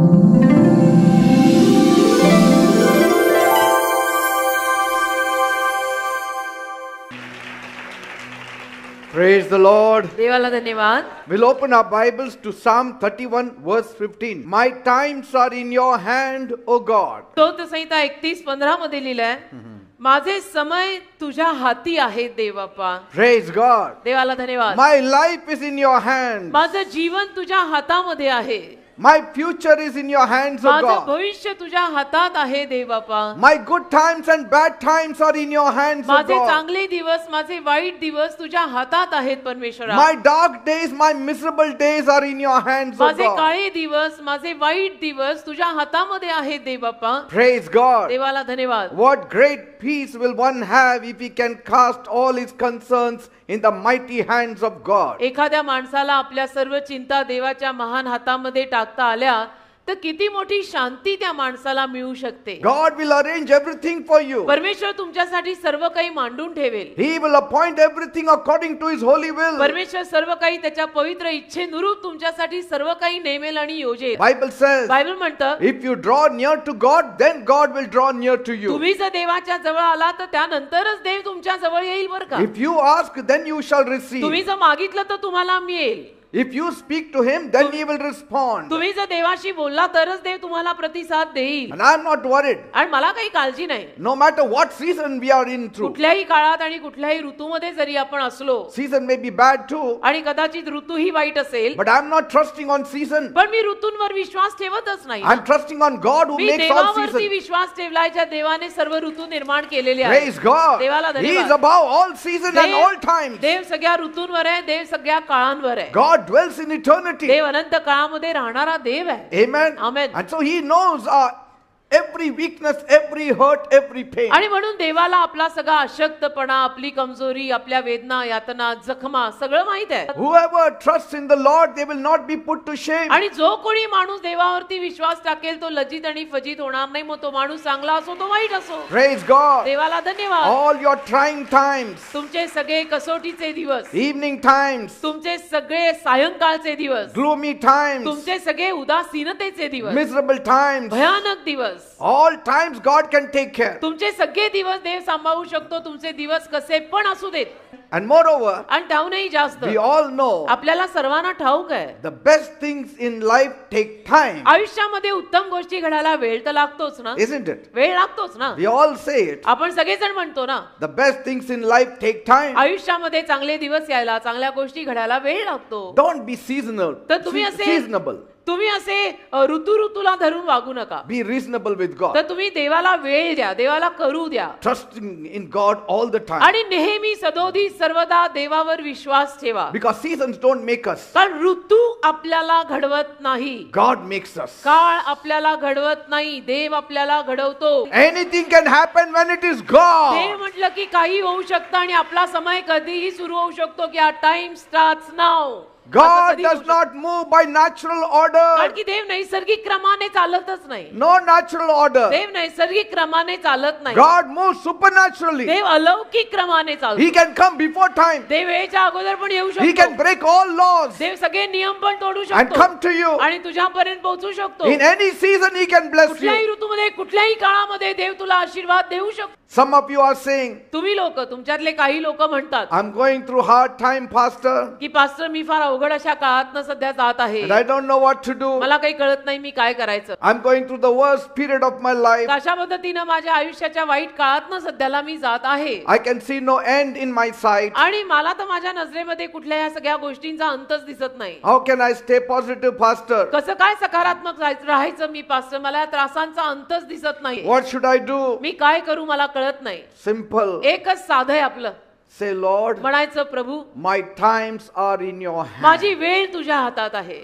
Praise the Lord. देवाला धन्यवाद. We'll open our Bibles to Psalm 31 verse 15. My times are in your hand, O God. स्तोत्र संहिता 31:15 मध्ये लिहिलंय, माझे समय तुझ्या हाती आहेत देवबापा. Praise God. देवाला धन्यवाद. My life is in your hands. माझं जीवन तुझ्या हातामध्ये आहे. My future is in your hands, O माझं God. भविष्य तुझ्या हातात आहे देवबापा. My good times and bad times are in your hands, O माझे God. चांगले दिवस माझे वाईट दिवस तुझ्या हातात आहेत परमेश्वरा. My dark days, my miserable days are in your hands, O माझे God. काळे दिवस माझे वाईट दिवस तुझ्या हातामध्ये आहेत देवबापा. Praise God. देवाला धन्यवाद. What great peace will one have if he can cast all his concerns in the mighty hands of God. एखाद्या माणसाला आपल्या सर्व चिंता देवाच्या महान हातामध्ये टाकता आल्या तर किती मोठी शांती त्या माणसाला मिळू शकते. God will arrange everything for you. परमेश्वर तुमच्यासाठी सर्व काही मांडून ठेवेल. He will appoint everything according to his holy will. परमेश्वर सर्व काही त्याच्या पवित्र इच्छेनुरूप तुमच्यासाठी सर्व काही नेमेल आणि योजेल. Bible says, बायबल म्हणतं, if you draw near to God, then God will draw near to you. तुम्ही जर देवाच्या जवळ आला तर त्यानंतरच देव तुमच्या जवळ येईल बरं का. If you ask, then you shall receive. तुम्ही जर मागितलं तर तुम्हाला मिळेल. If you speak to him, then he will respond. तुम्ही जर देवाशी बोलला तरच देव तुम्हाला प्रतिसाद देईल. And I am not worried. आणि मला काही काळजी नाही. No matter what season we are in through. कुठल्याही काळात आणि कुठल्याही ऋतूमध्ये जरी आपण असलो, Season may be bad too. आणि कदाचित ऋतूही वाईट असेल, But I am not trusting on season. पण मी ऋतूंवर विश्वास ठेवतच नाही. I am trusting on God who me makes all देवावरती seasons. विश्वास ठेवलाय ज्या देवाने सर्व ऋतू निर्माण केलेले आहेत. Praise God. देवाला He धन्यवाद. is above all season and all times. देव सगळ्या ऋतूंवर आहे, देव सगळ्या काळांवर आहे. God dwells in eternity. देव अनंत काळामध्ये राहणारा देव आहे. Amen. Amen. And so he knows every weakness, every hurt, every pain. आणि म्हणून देवाला आपला सगळा अशक्तपणा, आपली कमजोरी, आपल्या वेदना, यातना, जखमा सगळं माहित आहे. Whoever trusts in the Lord, they will not be put to shame. आणि जो कोणी माणूस देवावरती विश्वास टाकेल तो लज्जित आणि फजित होणार नाही. मग तो माणूस चांगला असो तो वाईट असो. Praise God. देवाला धन्यवाद. All your trying times, तुमचे सगळे कसोटीचे दिवस, evening times, तुमचे सगळे सायंकाळचे दिवस, gloomy times, तुमचे सगळे उदासीनतेचे दिवस, miserable times, भयानक दिवस, all times God can take care. तुमचे सगळे दिवस देव सांभाळू शकतो. तुमचे दिवस कसे पण असू देत. And moreover, आणि त्याहूनही जास्त we all know आपल्याला सर्वांना ठाऊक आहे, the best things in life take time. आयुष्यामध्ये उत्तम गोष्टी घडायला वेळ तर लागतोच ना. Isn't it? वेळ लागतोच ना. We all say it. आपण सगळेजण म्हणतो ना, The best things in life take time. आयुष्यामध्ये चांगले दिवस यायला, चांगल्या गोष्टी घडायला वेळ लागतो. Don't be seasonal. तर तुम्ही असे Seasonable. तुम्ही असे ऋतूला धरून वागू नका. Be reasonable with God. तर तुम्ही देवाला वेळ द्या, देवाला करू द्या. Trusting in God all the time. आणि नेहमी सदोदी सर्वदा देवावर विश्वास ठेवा. Because seasons don't make us. कारण ऋतू आपल्याला घडवत नाही. God makes us. काळ आपल्याला घडवत नाही, देव आपल्याला घडवतो. Anything can happen when it is Dev God. म्हटलं की काही होऊ शकतं आणि आपला समय कधीही सुरू होऊ शकतो की time starts now. God does not move by natural order. कारण की देव नैसर्गिक क्रमाने चालतच नाही. No natural order. देव नैसर्गिक क्रमाने चालत नाही. God moves supernaturally. देव अलौकिक क्रमाने चालतो. He can come before time. देव वेळेच्या अगोदर पण येऊ He शकतो. can break all laws देव सगळे नियम पण तोडू and शकतो come to you. आणि तुझ्यापर्यंत पोहोचू शकतो. In any season He can bless कुठल्याही you. ऋतूमध्ये कुठल्याही काळामध्ये देव तुला आशीर्वाद देऊ शकतो. Some of you are saying, तुम्ही लोक, तुमच्यातले काही लोक म्हणतात I'm going through hard time, Pastor, की पास्टर मी फार अवघड अशा काळातनं सध्या जात आहे. and I don't know what to do. मला काही कळत नाही मी काय करायचं. I'm going through the worst period of my life. अशा पद्धतीनं माझ्या आयुष्याच्या वाईट काळातनं सध्याला मी जात आहे. I can see no end in my sight. आणि मला तर माझ्या नजरेमध्ये कुठल्या ह्या सगळ्या गोष्टींचा अंतच दिसत नाही. How can I stay positive, Pastor? कसं काय सकारात्मक राहायचं मी पास्टर, मला या त्रासांचा अंतच दिसत नाही. What should I do? मी काय करू मला कळत नाही. Simple. एकच साधं आहे आपलं. Say, Lord, म्हणायचं प्रभू my times are in your hand. माझी वेळ तुझ्या हातात आहे.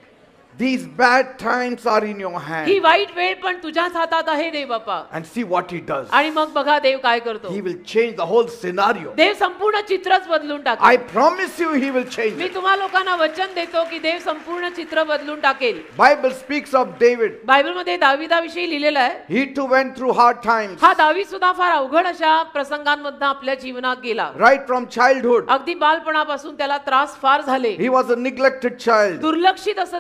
These bad times are in your hand. ही वाईट वेळ पण तुझ्याच हातात आहे देव बापा. And see what He does. आणि मग बघा देव काय करतो. He will change the whole scenario. देव संपूर्ण चित्रच बदलून टाकेल. I promise you He will change me it. तुम्हा लोकांना वचन देतो की देव संपूर्ण चित्र बदलून टाकेल. Bible speaks of David. बायबलमध्ये दाविदाविषयी लिहिलेलं आहे. He too went through hard times. हा दावीद सुद्धा फार अवघड अशा प्रसंगांमधून आपल्या जीवनात गेला. Right from childhood. अगदी बालपणापासून त्याला त्रास फार झाले. He was a neglected child. दुर्लक्षित असं ते लेकरू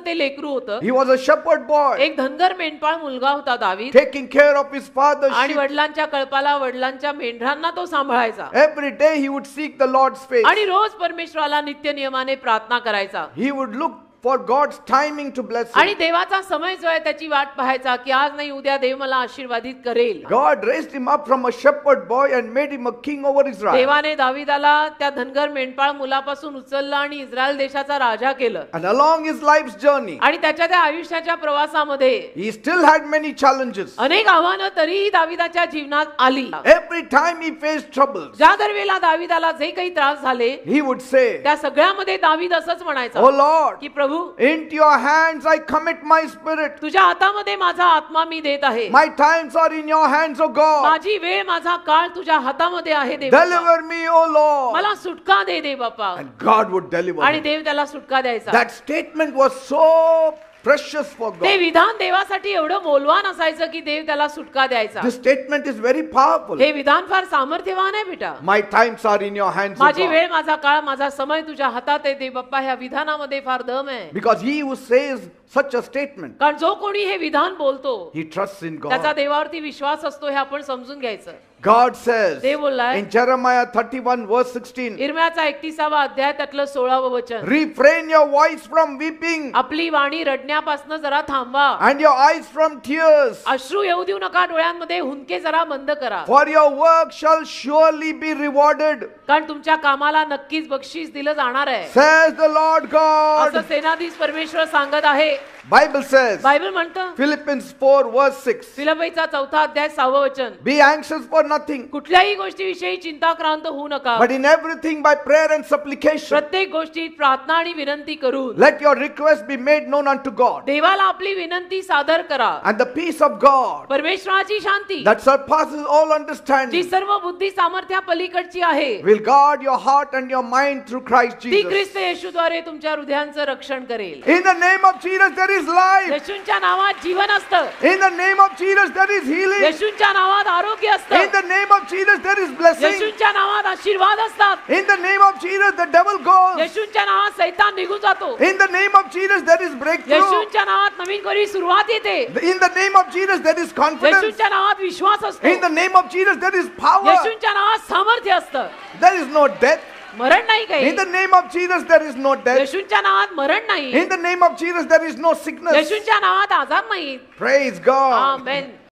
सुरू होतं. He was a shepherd boy, एक धनगर मेंढपाळ मुलगा होता दावीद, taking care of his father's आणि sheep. वडिलांच्या कळपाला वडिलांच्या मेंढरांना तो सांभाळायचा, Every day he would seek the Lord's face. आणि रोज परमेश्वराला नित्य नियमाने प्रार्थना करायचा, He would look for God's timing to bless आणि him. देवाचा समय जो आहे त्याची वाट पाहायचा की आज नाही उद्या देव मला आशीर्वादित करेल. God raised him up from a shepherd boy and made him a king over Israel. देवाने दावीदाला त्या धनगर मेंढपाळ मुलापासून उचललं आणि इस्रायल देशाचा राजा केलं, And along his life's journey, आणि त्याच्या त्या आयुष्याच्या प्रवासामध्ये he still had many challenges. अनेक आव्हानं तरीही दावीदाच्या जीवनात आली. Every time he faced troubles, ज्या दरवेळेला दावीदाला जे काही त्रास झाले he would say, त्या सगळ्यामध्ये दावीद असंच म्हणायचा "Oh Lord, की प्रभू, into your hands I commit my spirit. तुझ्या हातामध्ये माझा आत्मा मी देत आहे. My times are in your hands, O God. माझी वेळ माझा काळ तुझ्या हातामध्ये आहे देव बाप्पा. Deliver me, O Lord." मला सुटका दे देव बाप्पा. And God would deliver आणि him. देव त्याला सुटका द्यायचा. That statement was so precious for ते God. विधान देवासाठी एवढं मौल्यवान असायचं की देव त्याला सुटका द्यायचा. This statement is very powerful. हे विधान फार सामर्थ्यवान आहे बेटा. My times are in your hands, O माझी God. वेळ माझा काळ माझा समय तुझ्या हातात आहे देव बाप्पा. ह्या विधानामध्ये फार दम आहे, Because he who says such a statement, कारण जो कोणी हे विधान बोलतो he trusts in त्याचा God. देवावरती विश्वास असतो, हे आपण समजून घ्यायचं. God says Dev बोललाय in Jeremiah 31 verse 16, इर्म्याचा 31वा अध्याय त्यातलं 16वं वचन, refrain your voice from weeping आपली वाणी रडण्यापासून जरा थांबवा, and your eyes from tears, अश्रू येऊ देऊ नका, डोळ्यांमध्ये हुंदके जरा बंद करा, for your work shall surely be rewarded, कारण तुमच्या कामाला नक्कीच बक्षीस दिलं जाणार आहे, says the Lord असं God. सेनाधीश परमेश्वर सांगत आहे. Bible says, बायबल म्हणतं Philippians 4 verse 6, फिलिप्पीचा 4था अध्याय 6वं वचन, be anxious for nothing, कुठल्याही गोष्टीविषयी चिंताक्रांत होऊ नका, but in everything by prayer and supplication, प्रत्येक गोष्टीत प्रार्थना आणि विनंती करून let your requests be made known unto God, देवाला आपली विनंती सादर करा. and the peace of God परमेश्वराची शांती that surpasses all G understanding सर्व बुद्धी सामर्थ्या पलीकडची आहे, will guard your heart and your mind through Christ ती Jesus. ख्रिस्त येशूद्वारे तुमच्या हृदयांचं रक्षण करेल. In the name of Jesus there is life. येशूंच्या नावात जीवन असतं, In the name of Jesus there is healing. येशूंच्या नावात आरोग्य In असतं, the name of Jesus there is blessing. येशूंच्या नावात आशीर्वाद असतात, In the name of Jesus the devil goes. येशूंच्या नावात सैतान निघून जातो, In the name of Jesus there is breakthrough. येशूंच्या नावात नवीन करी सुरुवात येते, In the name of Jesus there is confidence. येशूंच्या नावात विश्वास असतो, In the name of Jesus there is power. येशूंच्या नावात सामर्थ्य असतं, There is no death. मरण नाही काही, In the name of Jesus there is no death. येशूंच्या नावात मरण नाही, In the name of Jesus there is no sickness. येशूंच्या नावात आजार नाही. Praise God. आमेन.